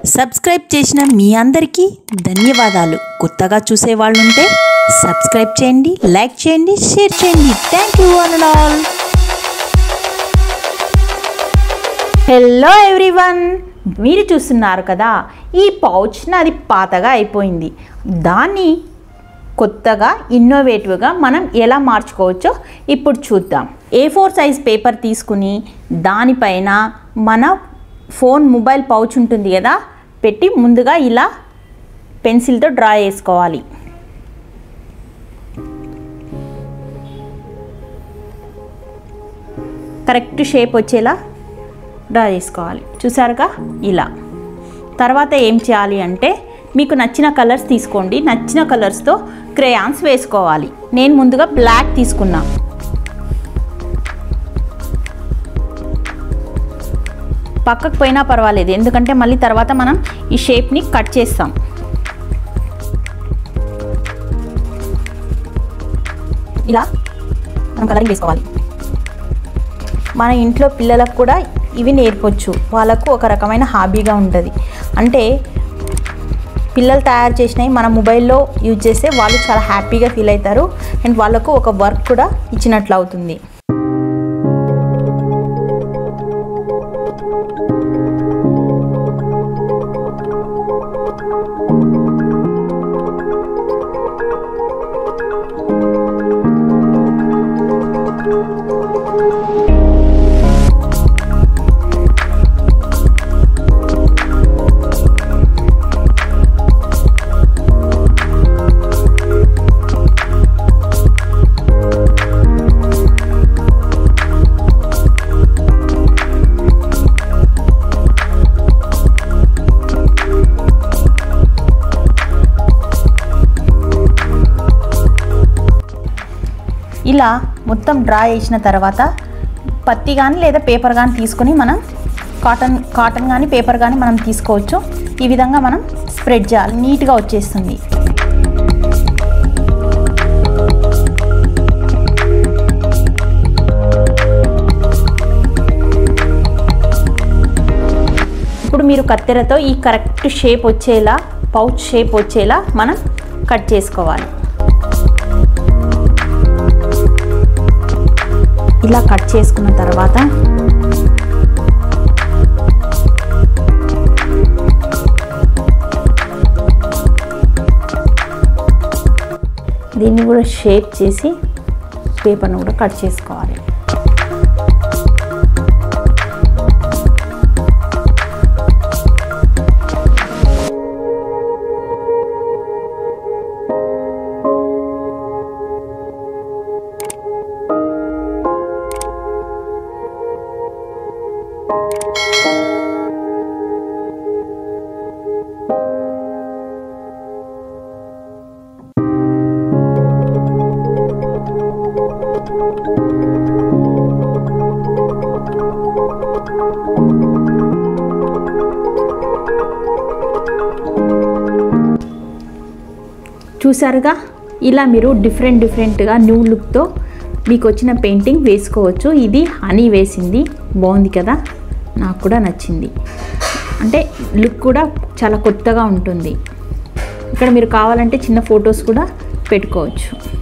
Subscribe చేసిన మీ అందరికీ ధన్యవాదాలు. కొత్తగా చూసే వాళ్ళు ఉంటే సబ్స్క్రైబ్ చేయండి, లైక్ చేయండి, షేర్ చేయండి. Thank you one and all. Hello everyone, మీరు చూస్తున్నారు కదా, ఈ పౌచ్ నాది పాతగా అయిపోయింది. దాన్ని కొత్తగా ఇన్నోవేటివ్గా మనం ఎలా మార్చుకోవచ్చో ఇప్పుడు చూద్దాం. A4 సైజ్ పేపర్ తీసుకుని దానిపైన మన ఫోన్ మొబైల్ పౌచ్ ఉంటుంది కదా పెట్టి ముందుగా ఇలా పెన్సిల్తో డ్రా చేసుకోవాలి. కరెక్ట్ షేప్ వచ్చేలా డ్రా చేసుకోవాలి. చూసారుగా ఇలా. తర్వాత ఏం చేయాలి అంటే మీకు నచ్చిన కలర్స్ తీసుకోండి. నచ్చిన కలర్స్తో క్రేయాన్స్ వేసుకోవాలి. నేను ముందుగా బ్లాక్ తీసుకున్నా. పక్కకు పోయినా పర్వాలేదు, ఎందుకంటే మళ్ళీ తర్వాత మనం ఈ షేప్ని కట్ చేస్తాం. ఇలా మనం కలరింగ్ వేసుకోవాలి. మన ఇంట్లో పిల్లలకు కూడా ఇవి నేర్పొచ్చు. వాళ్ళకు ఒక రకమైన హాబీగా ఉంటుంది. అంటే పిల్లలు తయారు చేసినవి మన మొబైల్లో యూజ్ చేస్తే వాళ్ళు చాలా హ్యాపీగా ఫీల్ అవుతారు. అండ్ వాళ్ళకు ఒక వర్క్ కూడా ఇచ్చినట్లు అవుతుంది. ఇలా మొత్తం డ్రా చేసిన తర్వాత పత్తి కానీ లేదా పేపర్ కానీ తీసుకొని మనం కాటన్ కానీ పేపర్ కానీ మనం తీసుకోవచ్చు. ఈ విధంగా మనం స్ప్రెడ్ చేయాలి. నీట్గా వచ్చేస్తుంది. ఇప్పుడు మీరు కత్తెరతో ఈ కరెక్ట్ షేప్ వచ్చేలా, పౌచ్ షేప్ వచ్చేలా మనం కట్ చేసుకోవాలి. ఇలా కట్ చేసుకున్న తర్వాత దీన్ని కూడా షేప్ చేసి పేపర్ను కూడా కట్ చేసుకోవాలి. చూసారుగా, ఇలా మీరు డిఫరెంట్గా న్యూ లుక్తో మీకు వచ్చిన పెయింటింగ్ వేసుకోవచ్చు. ఇది హనీ వేసింది, బాగుంది కదా, నాకు కూడా నచ్చింది. అంటే లుక్ కూడా చాలా కొత్తగా ఉంటుంది. ఇక్కడ మీరు కావాలంటే చిన్న ఫొటోస్ కూడా పెట్టుకోవచ్చు.